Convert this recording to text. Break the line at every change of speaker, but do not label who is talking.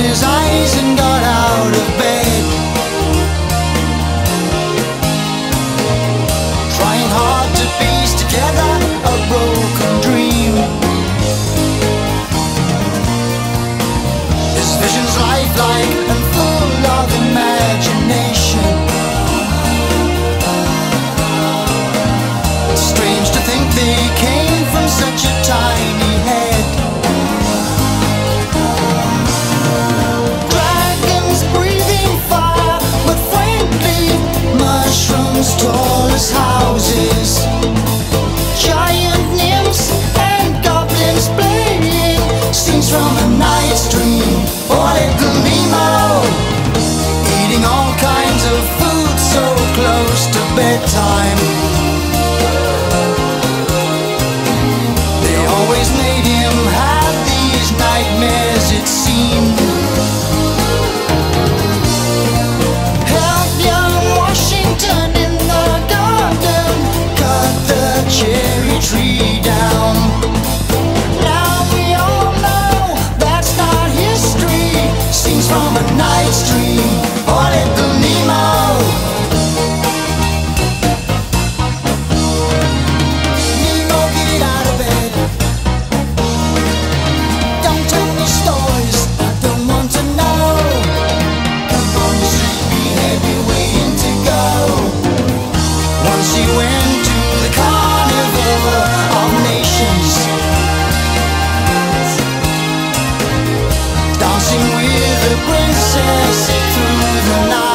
his eyes and got out of bed, trying hard to piece together a broken dream. His vision's lifelike and full of imagination. Strange to think they came from such a tiny head. Dragons breathing fire, but friendly. Mushrooms tall as houses. Giant nymphs and goblins playing scenes from a night's dream. Oh, little Nemo, eating all kinds of food so close to bedtime. They always made him have these nightmares, it seemed. Help young Washington in the garden, cut the cherry tree down. Now we all know that's not history, scenes from a night's dream. Oh, little Nemo. Nemo, get out of bed. Don't tell me stories I don't want to know. Come on, sleepyhead, we're waiting to go. Once he went to the carnival of nations, dancing with the princess through the night.